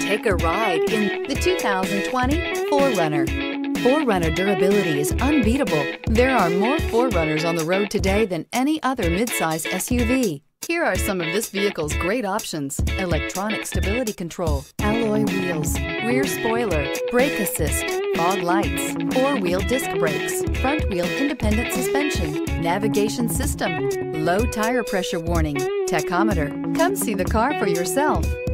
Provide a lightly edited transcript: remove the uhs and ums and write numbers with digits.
Take a ride in the 2020 4Runner. 4Runner durability is unbeatable. There are more 4Runners on the road today than any other midsize SUV. Here are some of this vehicle's great options: electronic stability control, alloy wheels, rear spoiler, brake assist, fog lights, four-wheel disc brakes, front wheel independent suspension, navigation system, low tire pressure warning, tachometer. Come see the car for yourself.